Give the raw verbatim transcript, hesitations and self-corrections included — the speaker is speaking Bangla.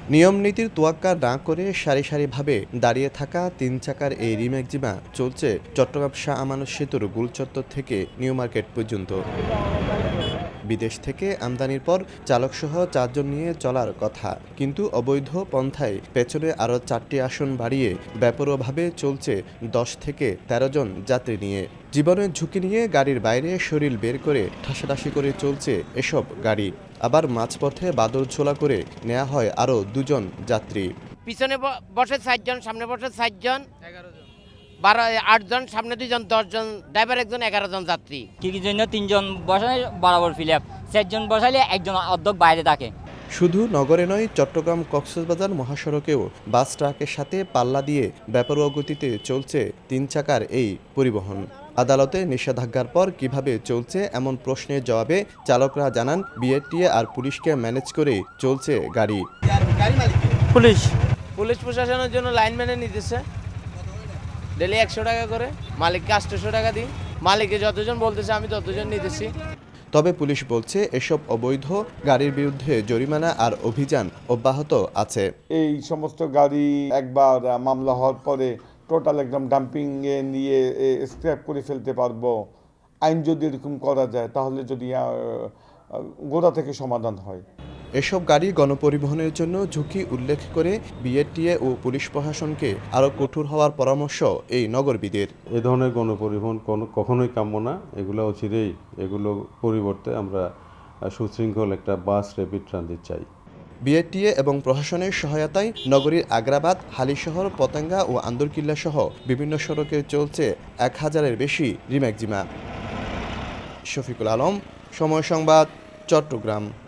নিয়ম নীতির তোয়াক্কা না করে সারি সারিভাবে দাঁড়িয়ে থাকা তিন চাকার এই রিম্যাক্সিমা চলছে চট্টগ্রাম শাহ আমানত সেতুর গোলচত্বর থেকে নিউ মার্কেট পর্যন্ত। বিদেশ থেকে আমদানির পর চালকসহ চারজন নিয়ে চলার কথা, কিন্তু অবৈধ পন্থায় পেছনে আরও চারটি আসন বাড়িয়ে বেপরোয়াভাবে চলছে দশ থেকে তেরো জন যাত্রী নিয়ে। জীবনের ঝুঁকি নিয়ে গাড়ির বাইরে শরীর বের করে ঠাসাঠাসি করে চলছে এসব গাড়ি। আবার মাঝপথে বাদর ঝোলা করে নেওয়া হয় আরও দুজন যাত্রী। পিছনে বসে চারজন, সামনে বসে চারজন, বারো আটজন, সামনে দুইজন, দশজন, ড্রাইভার একজন, এগারো জন যাত্রী। কি কি জন্য তিনজন বসালে বরাবর ফিলাপ, চারজন বসালে একজন অর্ধেক বাইরে থাকে। শুধু নগরে নয়, চট্টগ্রাম কক্সবাজার মহাসড়কেও বাস ট্রাকের সাথে পাল্লা দিয়ে বেপরোয়া গতিতে চলছে তিন চাকার এই পরিবহন। আদালতে নিষেধাজ্ঞার পর কিভাবে চলছে এমন প্রশ্নের জবাবে চালকরা জানান, বিআরটিএ আর পুলিশকে ম্যানেজ করে চলছে গাড়ি। পুলিশ পুলিশ প্রশাসনের জন্য লাইনম্যানের নিতেছে ডেলি একশো টাকা করে, মালিককে আটশোশো টাকা দিই। মালিকে যতজন বলতেছে আমি ততজন নিতেছি। তবে পুলিশ বলছে এসব অবৈধ গাড়ির বিরুদ্ধে জরিমানা আর অভিযান অব্যাহত আছে। এই সমস্ত গাড়ি একবার মামলা হওয়ার পরে টোটাল একদম ডাম্পিং এ নিয়ে স্ক্র্যাপ করে ফেলতে পারবো। আইন যদি এরকম করা যায় তাহলে যদি গোড়া থেকে সমাধান হয়। এসব গাড়ি গণপরিবহনের জন্য ঝুঁকি উল্লেখ করে বিআরটিএ ও পুলিশ প্রশাসনকে আরও কঠোর হওয়ার পরামর্শ এই নগরবিদের। এ ধরনের গণপরিবহন কখনোই কাম্য না, এগুলো অচিরেই এগুলো পরিবর্তে আমরা সুশৃঙ্খল একটা বাস র্যাপিড ট্রানজিট চাই। বিআরটিএ এবং প্রশাসনের সহায়তায় নগরীর আগ্রাবাদ, হালিশহর, পতেঙ্গা ও আন্দরকিল্লা সহ বিভিন্ন সড়কে চলছে এক হাজারের বেশি রিম্যাক্সিমা। শফিকুল আলম, সময় সংবাদ, চট্টগ্রাম।